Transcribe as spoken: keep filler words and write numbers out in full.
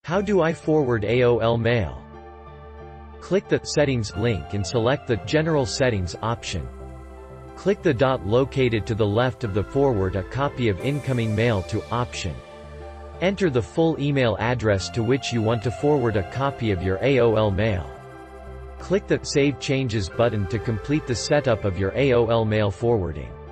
How do I forward A O L Mail? Click the Settings link and select the General Settings option. Click the dot located to the left of the Forward a copy of incoming mail to option. Enter the full email address to which you want to forward a copy of your A O L Mail. Click the Save Changes button to complete the setup of your A O L Mail forwarding.